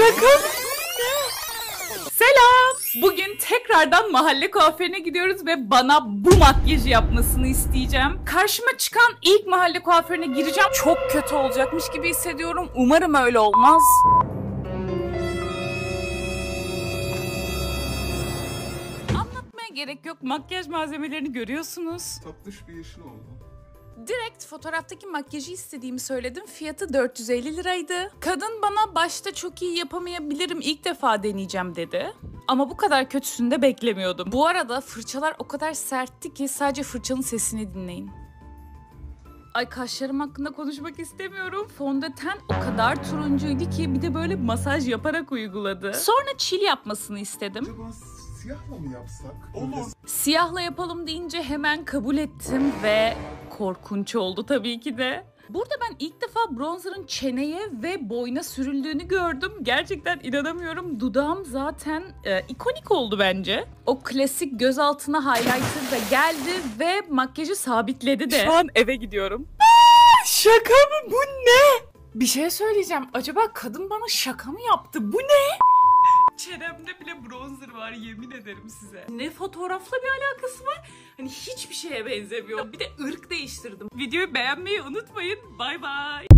Şaka mı? Selam. Bugün tekrardan mahalle kuaförüne gidiyoruz ve bana bu makyajı yapmasını isteyeceğim. Karşıma çıkan ilk mahalle kuaförüne gireceğim. Çok kötü olacakmış gibi hissediyorum. Umarım öyle olmaz. Anlatmaya gerek yok. Makyaj malzemelerini görüyorsunuz. Tatlış bir yeşil oldu. Direkt fotoğraftaki makyajı istediğimi söyledim. Fiyatı 450 liraydı. Kadın bana başta çok iyi yapamayabilirim, ilk defa deneyeceğim dedi. Ama bu kadar kötüsünü de beklemiyordum. Bu arada fırçalar o kadar sertti ki sadece fırçanın sesini dinleyin. Ay, kaşlarım hakkında konuşmak istemiyorum. Fondöten o kadar turuncuydu ki bir de böyle masaj yaparak uyguladı. Sonra çil yapmasını istedim. Acaba siyahla mı yapsak? Olur. Siyahla yapalım deyince hemen kabul ettim ve korkunç oldu tabii ki de. Burada ben ilk defa bronzerın çeneye ve boyna sürüldüğünü gördüm. Gerçekten inanamıyorum. Dudağım zaten ikonik oldu bence. O klasik göz altına highlighter da geldi ve makyajı sabitledi de. Şu an eve gidiyorum. Şaka mı? Bu ne? Bir şey söyleyeceğim. Acaba kadın bana şaka mı yaptı? Bu ne? Çenemde bile bronzer var, yemin ederim size. Ne fotoğrafla bir alakası var? Hani hiçbir şeye benzemiyor. Bir de ırk değiştirdim. Videoyu beğenmeyi unutmayın. Bay bay.